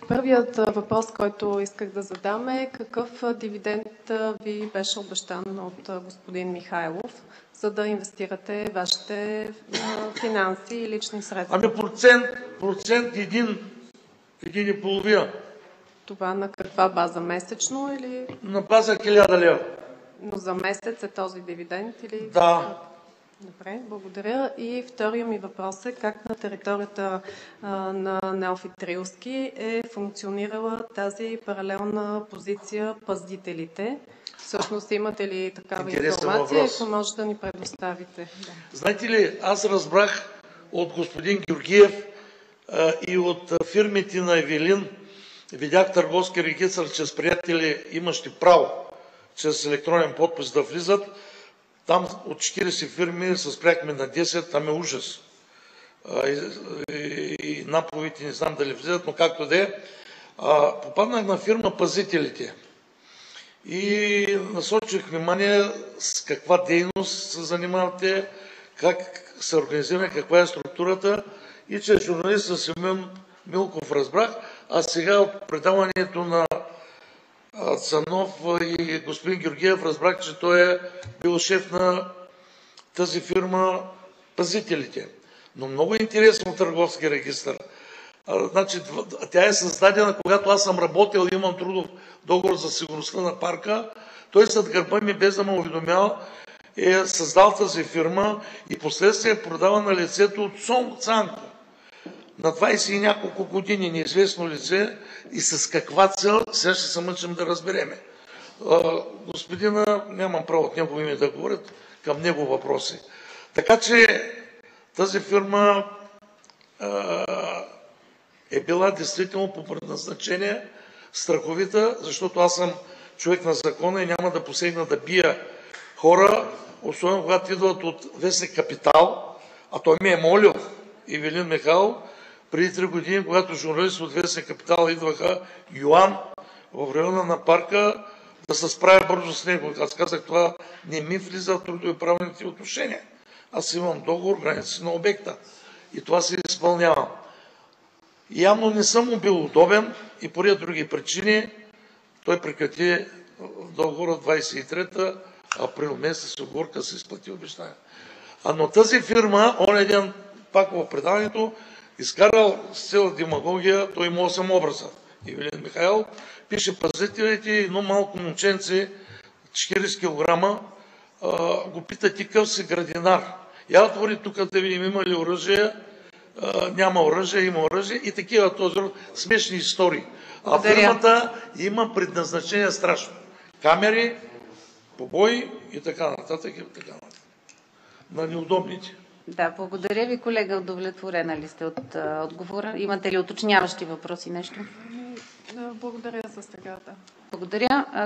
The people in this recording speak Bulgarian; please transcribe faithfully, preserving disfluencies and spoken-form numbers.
Първият въпрос, който исках да задам е какъв дивиденд ви беше обещан от господин Михайлов, за да инвестирате вашите финанси и лични средства? Ами процент, процент един, един и половина. Това на каква база? Месечно или? На база хиляда лева. Но за месец е този дивиденд или? Да. Добре, благодаря. И втория ми въпрос е как на територията а, на Неофит Рилски е функционирала тази паралелна позиция пазителите? Всъщност имате ли такава Интересен информация, въпрос. ако може да ни предоставите? Да. Знаете ли, аз разбрах от господин Георгиев а, и от а, фирмите на Евелин, видях търговски регистър, че с приятели имащи право чрез електронен подпис да влизат. Там от четирийсет фирми се спряхме на десет, там е ужас. А, и, и, и наповите не знам дали влизат, но както да е. Попаднах на фирма Пазителите и насочих внимание с каква дейност се занимавате, как се организира, каква е структурата и че журналиста Симеон Милков разбрах, а сега от предаването на Цанов и господин Георгиев разбрах, че той е бил шеф на тази фирма Пазителите. Но много интересно търговски регистър. Значи, тя е създадена, когато аз съм работил и имам трудов договор за сигурността на парка. Той след гърба ми, без да ме уведомява, е създал тази фирма и последствие е продава на лицето от Сон Цанко. На двайсет и няколко години неизвестно лице и с каква цел, сега ще се мъчим да разбереме. Господина, нямам право от него име да говорят, към него въпроси. Така че тази фирма а, е била действително по предназначение страховита, защото аз съм човек на закона и няма да посегна да бия хора, особено когато идват от вестник Капитал, а той ми е молил, Ивелин Михайлов, преди три години, когато журналисти от вестник Капитал идваха, Йоан, в района на парка, да се справя бързо с него. Аз казах, това не ми влиза в трудови-правните отношения. Аз имам договор, граници на обекта. И това се изпълнява. Явно не съм му бил удобен и по ред други причини той прекрати договора двайсет и трета април месец с оговорка се изплати обещания. А но тази фирма, онен ден пак в предаването, изкарал с цяла демагогия, той има осем образа. Ивелин Михайлов пише Пазителите и едно малко момченце, четирийсет килограма, го пита ти къв си градинар. Я отвори тук да видим има ли оръжие, няма оръжие, има оръжие и такива този смешни истории. А фирмата има предназначение страшно. Камери, побои и така нататък и така нататък. На неудобните. Да, благодаря ви, колега. Удовлетворена ли сте от а, отговора? Имате ли уточняващи въпроси, нещо? Благодаря за сега, да. Благодаря.